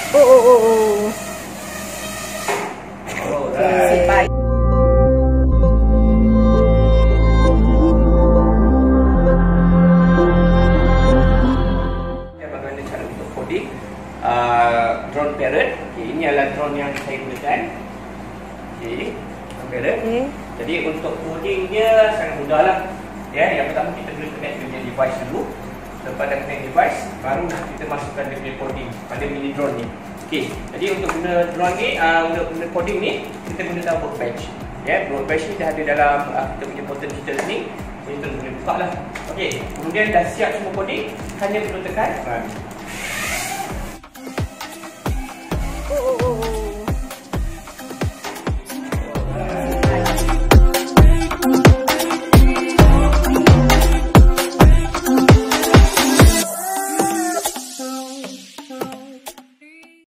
Oh. Right. Bagaimana cara untuk coding drone parrot. Okay, ini adalah drone yang saya gunakan. Okay, drone parrot. Jadi untuk coding dia sangat mudah lah. Ya, yang pertama kita kena connect dengan device dulu. Lepas dah connect device, baru kita masukkan dia punya coding pada mini drone ni. Okay, jadi untuk guna drone ni, untuk guna coding ni, kita gunakan workbench. Ya, workbench ni dah ada dalam kita punya portal digital ni. Kita boleh buka lah. Okay, kemudian dah siap semua coding, hanya perlu tekan run.